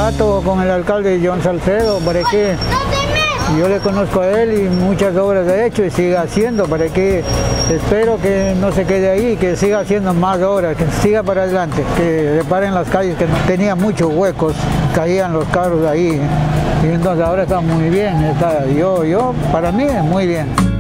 trato con el alcalde John Salcedo para que yo le conozco a él y muchas obras ha hecho y siga haciendo, para que espero que no se quede ahí, que siga haciendo más obras, que siga para adelante, que reparen las calles que tenía muchos huecos, caían los carros ahí y entonces ahora está muy bien, para mí es muy bien.